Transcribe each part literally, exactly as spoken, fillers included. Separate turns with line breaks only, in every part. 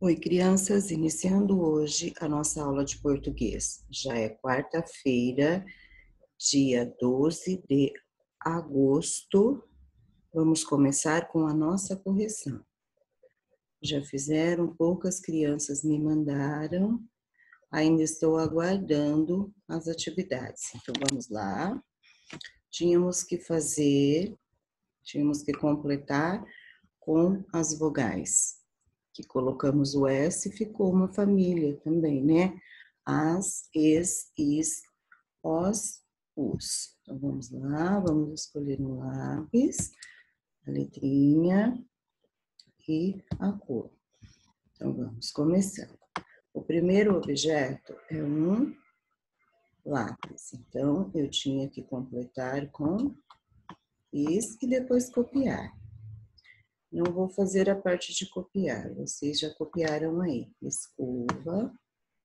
Oi, crianças, iniciando hoje a nossa aula de português. Já é quarta-feira, dia doze de agosto. Vamos começar com a nossa correção. Já fizeram, poucas crianças me mandaram, ainda estou aguardando as atividades. Então, vamos lá. Tínhamos que fazer, tínhamos que completar com as vogais. Que colocamos o S, ficou uma família também, né? As, es, is, os, os. Então, vamos lá, vamos escolher um lápis, a letrinha e a cor. Então, vamos começar. O primeiro objeto é um lápis. Então, eu tinha que completar com is e depois copiar. Não vou fazer a parte de copiar, vocês já copiaram aí. Escova,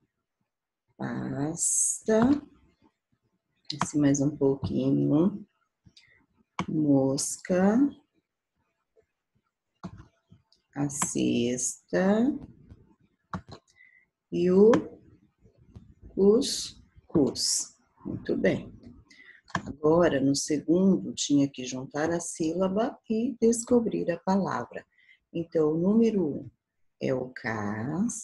pasta, esse mais um pouquinho, mosca, a cesta e o cuscuz. Muito bem. Agora, no segundo, tinha que juntar a sílaba e descobrir a palavra. Então, o número um é o cas,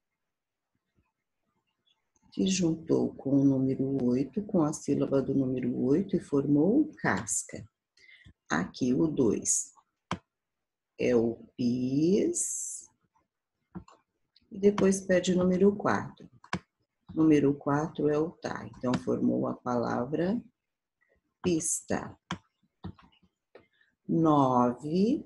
que juntou com o número oito, com a sílaba do número oito e formou casca. Aqui o dois é o pis, e depois pede o número quatro. Número quatro é o tá, então formou a palavra pista. Nove,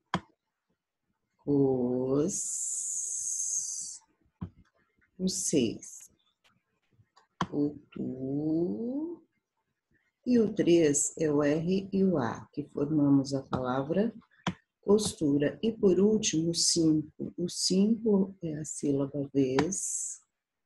os, o seis, o tu, e o três é o R e o A, que formamos a palavra costura. E por último, o cinco. O cinco é a sílaba vez.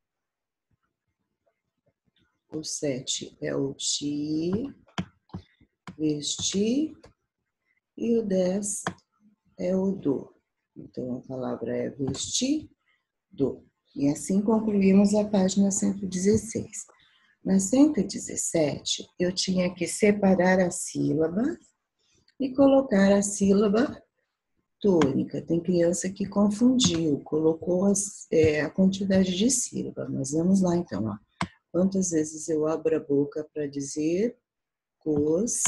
O sete é o ti, vestir. E o dez é o do. Então, a palavra é vestido. E assim concluímos a página cento e dezesseis. Na cento e dezessete, eu tinha que separar a sílaba e colocar a sílaba tônica. Tem criança que confundiu, colocou as, é, a quantidade de sílaba. Mas vamos lá então. Ó. Quantas vezes eu abro a boca para dizer cos,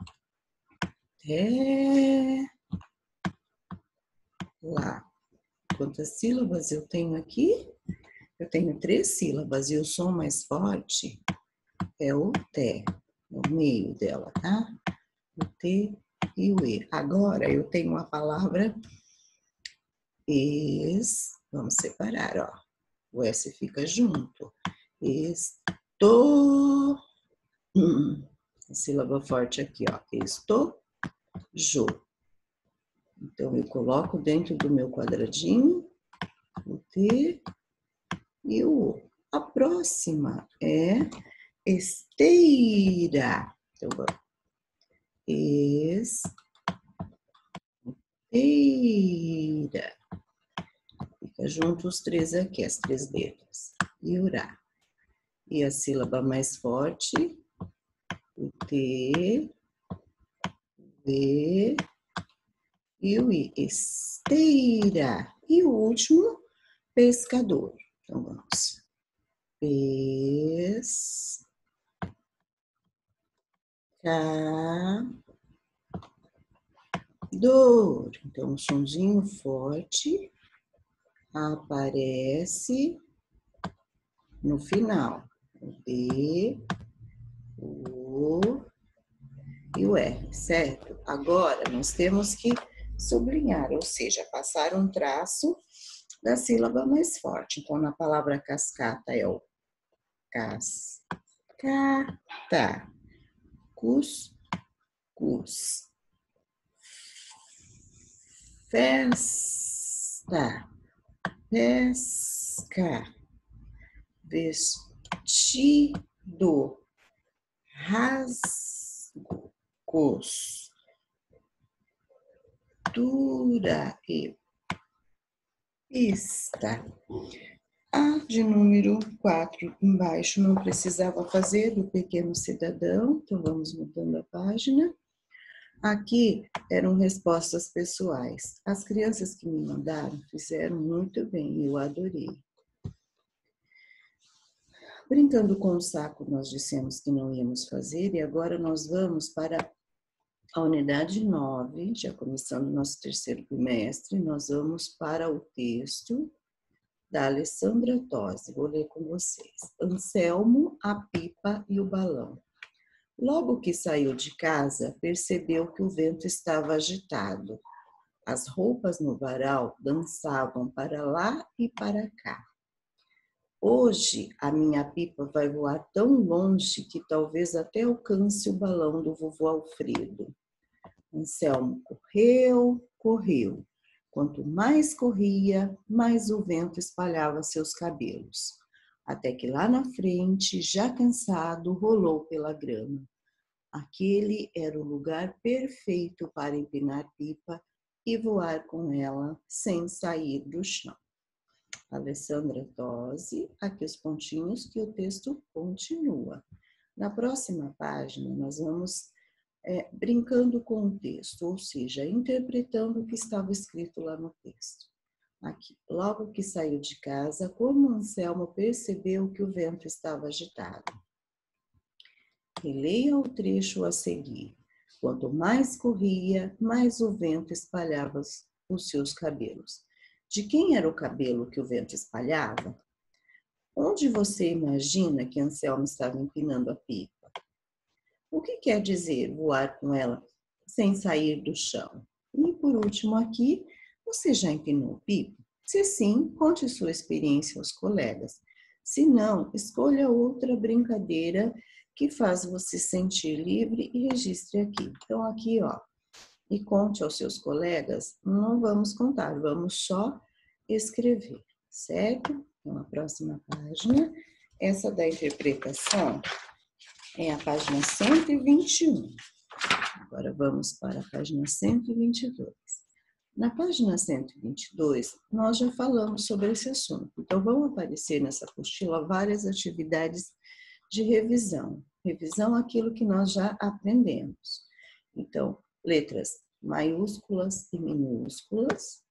é, lá. Quantas sílabas eu tenho aqui? Eu tenho três sílabas e o som mais forte é o T, no meio dela, tá? O T e o E. Agora eu tenho a palavra es, vamos separar, ó. O S fica junto. Estou, hum, a sílaba forte aqui, ó. Estou, jo. Então eu coloco dentro do meu quadradinho o T e o O. A próxima é esteira. Então, vamos. Esteira. Fica junto os três aqui, as três letras. Iurá. E a sílaba mais forte, o T, o E e o I. Esteira. E o último, pescador. Então, vamos. Pes, ca, dor. Então, um sonzinho forte aparece no final. O D, o O e o R, certo? Agora, nós temos que sublinhar, ou seja, passar um traço da sílaba mais forte. Então, na palavra cascata é o cascata, cus, cus, festa, pesca, vestido, rasgo, costura e Está. A de número quatro embaixo não precisava fazer do pequeno cidadão, então vamos mudando a página. Aqui eram respostas pessoais. As crianças que me mandaram fizeram muito bem, eu adorei. Brincando com o saco, nós dissemos que não íamos fazer e agora nós vamos para a unidade nove, já começando o nosso terceiro bimestre, nós vamos para o texto da Alessandra Tosi. Vou ler com vocês. Anselmo, a pipa e o balão. Logo que saiu de casa, percebeu que o vento estava agitado. As roupas no varal dançavam para lá e para cá. Hoje a minha pipa vai voar tão longe que talvez até alcance o balão do vovô Alfredo. Anselmo correu, correu. Quanto mais corria, mais o vento espalhava seus cabelos. Até que lá na frente, já cansado, rolou pela grama. Aquele era o lugar perfeito para empinar pipa e voar com ela sem sair do chão. Alessandra Tosi, aqui os pontinhos que o texto continua. Na próxima página, nós vamos é, brincando com o texto, ou seja, interpretando o que estava escrito lá no texto. Aqui, logo que saiu de casa, como Anselmo percebeu que o vento estava agitado. Releia o trecho a seguir. Quanto mais corria, mais o vento espalhava os seus cabelos. De quem era o cabelo que o vento espalhava? Onde você imagina que Anselmo estava empinando a pipa? O que quer dizer voar com ela sem sair do chão? E por último aqui, você já empinou pipa? Se sim, conte sua experiência aos colegas. Se não, escolha outra brincadeira que faz você sentir livre e registre aqui. Então aqui, ó, e conte aos seus colegas, não vamos contar, vamos só escrever, certo? Então, a próxima página, essa da interpretação é a página cento e vinte e um. Agora vamos para a página cento e vinte e dois. Na página cento e vinte e dois, nós já falamos sobre esse assunto. Então, vão aparecer nessa apostila várias atividades de revisão. Revisão aquilo que nós já aprendemos. Então, letras maiúsculas e minúsculas.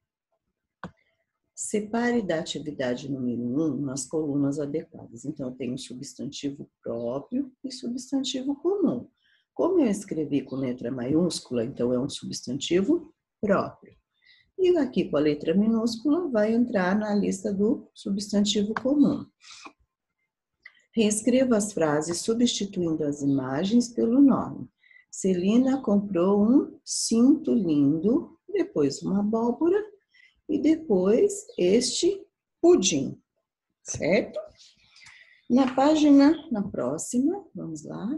Separe da atividade número um nas colunas adequadas. Então, eu tenho substantivo próprio e substantivo comum. Como eu escrevi com letra maiúscula, então é um substantivo próprio. E aqui com a letra minúscula vai entrar na lista do substantivo comum. Reescreva as frases substituindo as imagens pelo nome. Celina comprou um cinto lindo, depois uma abóbora e depois este pudim, certo? Na página, na próxima, vamos lá.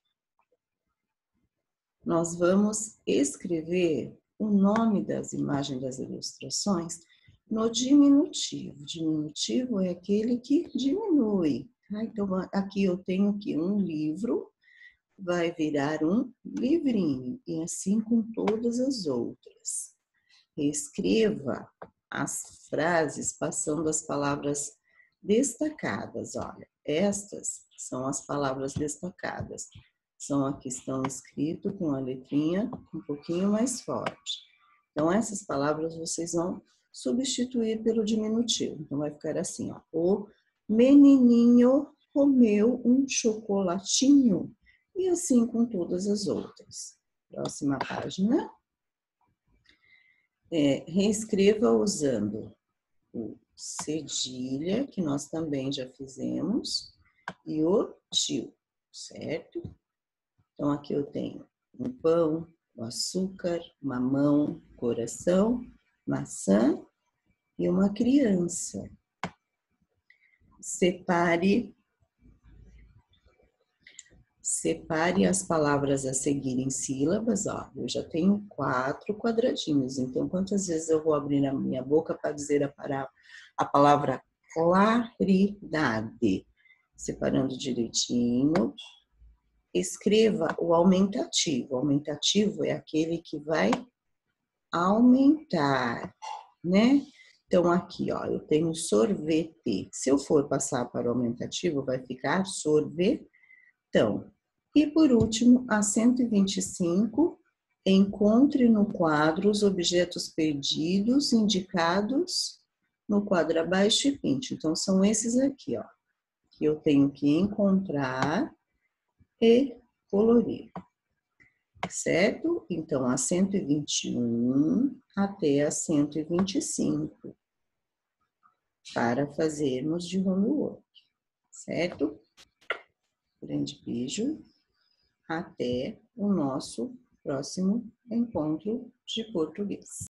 Nós vamos escrever o nome das imagens das ilustrações no diminutivo. Diminutivo é aquele que diminui. Tá? Então, aqui eu tenho que um livro vai virar um livrinho, e assim com todas as outras. Reescreva as frases passando as palavras destacadas. Olha, estas são as palavras destacadas. São aqui que estão escritas com a letrinha um pouquinho mais forte. Então, essas palavras vocês vão substituir pelo diminutivo. Então, vai ficar assim, ó. O menininho comeu um chocolatinho. E assim com todas as outras. Próxima página. É, reescreva usando o cedilha, que nós também já fizemos, e o tio, certo? Então, aqui eu tenho um pão, um açúcar, mamão, coração, maçã e uma criança. Separe, separe as palavras a seguir em sílabas. Ó, eu já tenho quatro quadradinhos, então quantas vezes eu vou abrir a minha boca para dizer a, para, a palavra claridade? Separando direitinho. Escreva o aumentativo. O aumentativo é aquele que vai aumentar, né? Então, aqui, ó, eu tenho sorvete. Se eu for passar para o aumentativo, vai ficar sorvetão. E, por último, a cento e vinte e cinco, encontre no quadro os objetos perdidos indicados no quadro abaixo e pinte. Então, são esses aqui, ó, que eu tenho que encontrar e colorir, certo? Então, a cento e vinte e um até a cento e vinte e cinco, para fazermos de homework, certo? Grande beijo, até o nosso próximo encontro de português.